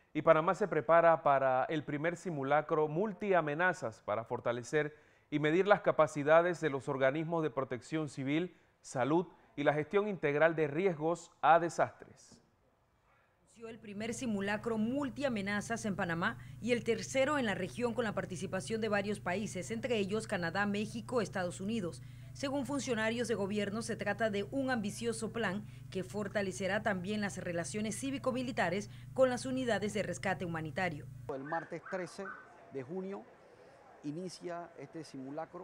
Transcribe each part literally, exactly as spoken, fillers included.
Y Panamá se prepara para el primer simulacro multiamenazas para fortalecer y medir las capacidades de los organismos de protección civil, salud y la gestión integral de riesgos a desastres. El primer simulacro multiamenazas en Panamá y el tercero en la región con la participación de varios países, entre ellos Canadá, México, Estados Unidos. Según funcionarios de gobierno, se trata de un ambicioso plan que fortalecerá también las relaciones cívico-militares con las unidades de rescate humanitario. El martes trece de junio inicia este simulacro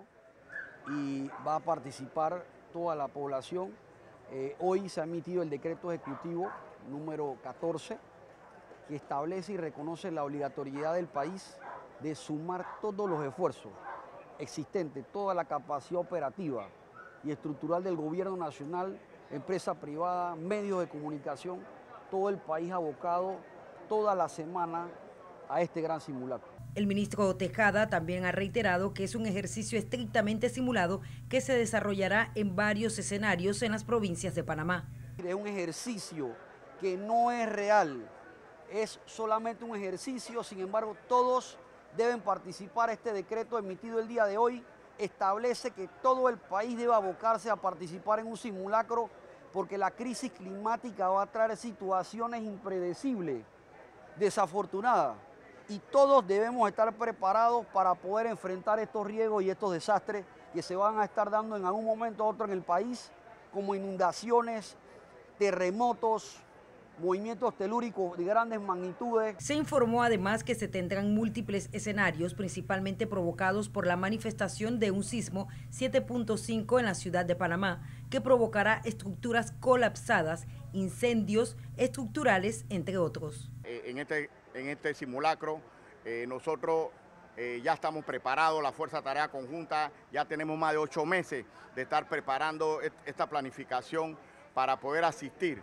y va a participar toda la población. Eh, hoy se ha emitido el decreto ejecutivo número catorce, que establece y reconoce la obligatoriedad del país de sumar todos los esfuerzos existentes, toda la capacidad operativa y estructural del gobierno nacional, empresa privada, medios de comunicación, todo el país abocado toda la semana a este gran simulacro. El ministro Tejada también ha reiterado que es un ejercicio estrictamente simulado que se desarrollará en varios escenarios en las provincias de Panamá. Es un ejercicio que no es real, es solamente un ejercicio, sin embargo todos deben participar. Este decreto emitido el día de hoy establece que todo el país debe abocarse a participar en un simulacro porque la crisis climática va a traer situaciones impredecibles, desafortunadas, y todos debemos estar preparados para poder enfrentar estos riesgos y estos desastres que se van a estar dando en algún momento u otro en el país, como inundaciones, terremotos, movimientos telúricos de grandes magnitudes. Se informó además que se tendrán múltiples escenarios, principalmente provocados por la manifestación de un sismo siete punto cinco en la ciudad de Panamá, que provocará estructuras colapsadas, incendios estructurales, entre otros. En este, en este simulacro eh, nosotros eh, ya estamos preparados, la Fuerza Tarea Conjunta, ya tenemos más de ocho meses de estar preparando esta planificación para poder asistir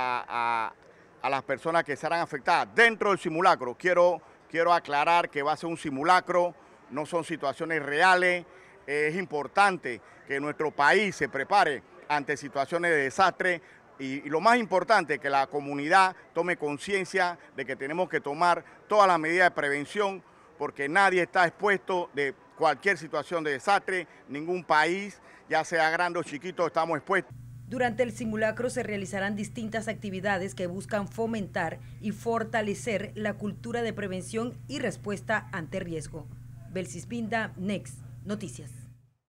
a, a, a las personas que serán afectadas. Dentro del simulacro, quiero, quiero aclarar que va a ser un simulacro, no son situaciones reales. Es importante que nuestro país se prepare ante situaciones de desastre y, y lo más importante, que la comunidad tome conciencia de que tenemos que tomar todas las medidas de prevención porque nadie está expuesto de cualquier situación de desastre, ningún país, ya sea grande o chiquito, estamos expuestos. Durante el simulacro se realizarán distintas actividades que buscan fomentar y fortalecer la cultura de prevención y respuesta ante riesgo. Belsis Pinda, Next Noticias.